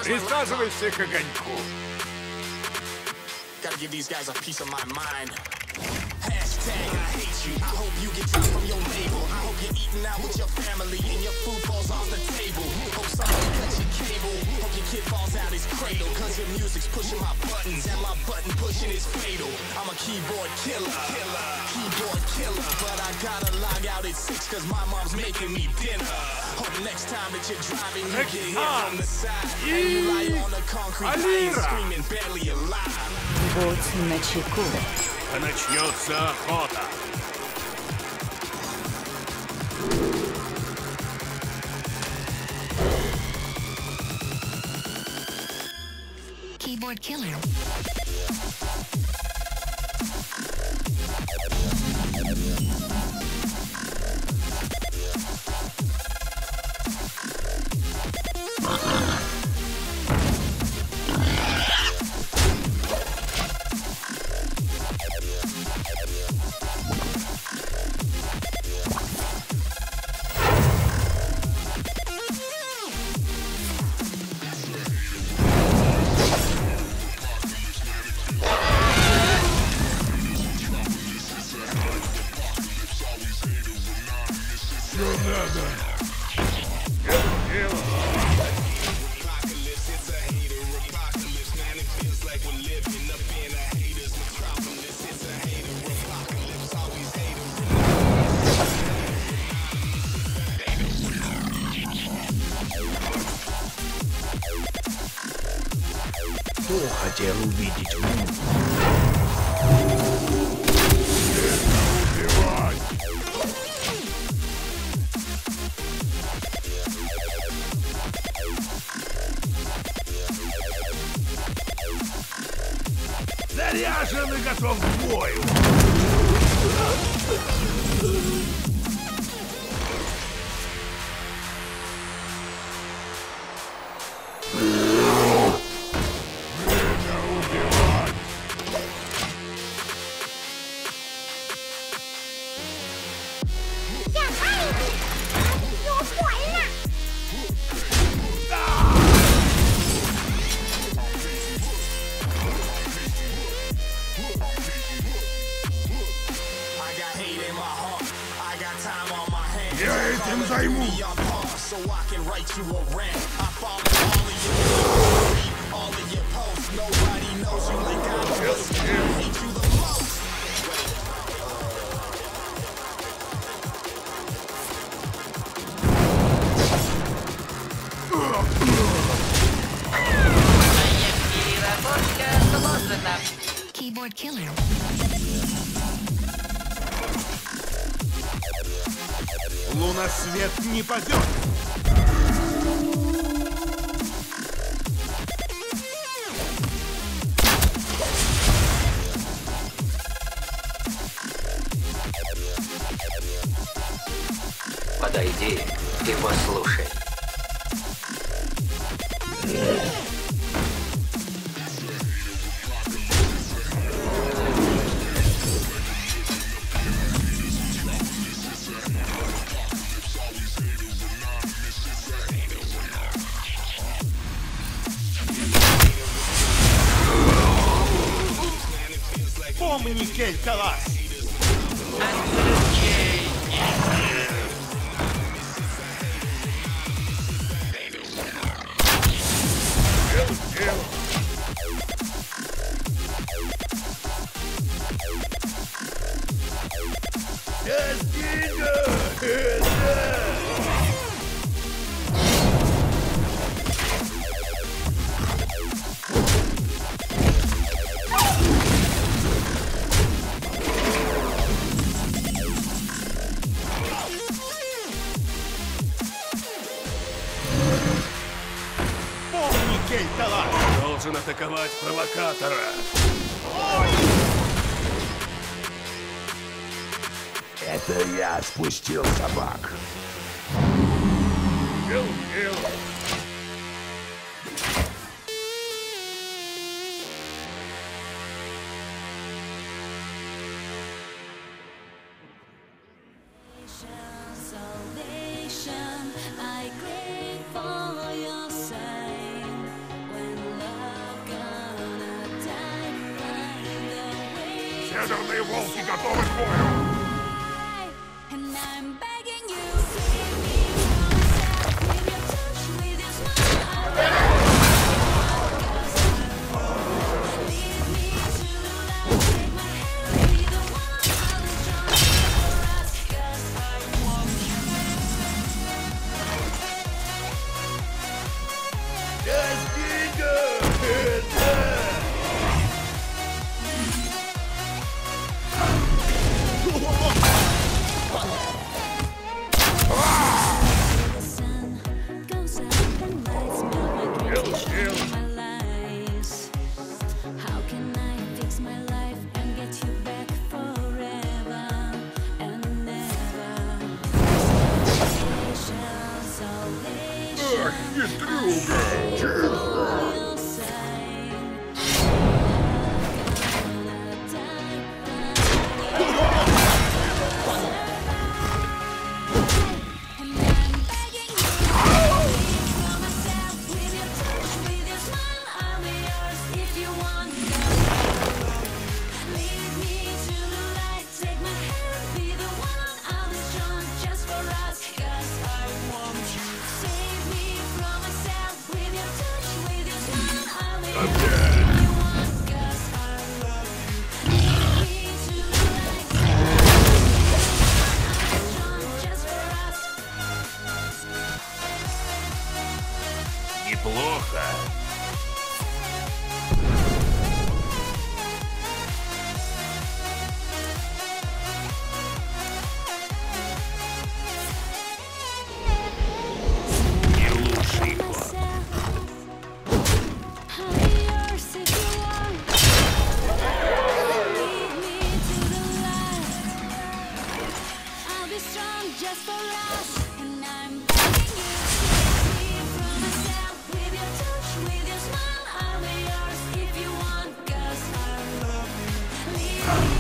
Присаживайся к огоньку. Gotta give these guys a piece of my mind. Hashtag I hate you. I hope you get dropped from your label. I hope you're eating out with your family and your food falls off the table. Hope somebody cuts your cable. Hope your kid falls out his cradle. Cause your music's pushing my buttons and my button pushing is fatal. I'm a keyboard killer. Keyboard killer. But I gotta log out at 6 cause my mom's making me dinner. Hope next time that you're driving you get hit from the side. And you lie on the concrete lying screaming barely alive. Вот на чеку. Начнется охота. Keyboard killer. Кто хотел увидеть луну? Убивать! Заряжен и готов к бою! Я этим займусь. Keyboard killer. Лунасвет не падет. Подойди и послушай. Помни, Кельталас! Должен атаковать провокатора. Это я спустил собак. Северные волки готовы к бою! And I'm begging you, save me from myself with your touch, with your smile. Lead me to the light, take my hand, be the one I was drawn for us, 'cause I want you. The sun goes up and lights melt my candles, my lies. How can I fix my life and get you back forever and never? Salvation, your sign. And I'm begging you, for myself, with your touch, with your smile, I'll be yours if you want. Lead me to the light, take my hand, be the one I'll be strong just for us, 'cause I want you. Save me from myself, with your touch, with your smile, I'll be yours if you want, 'cause I love you. Lead me to the light, take my hand, I'll be strong just for us. Неплохо. Не лучший ход. Just for us, and I'm begging you, save me from myself with your touch, with your smile, I'll be yours if you want, 'cause I love you. Leave me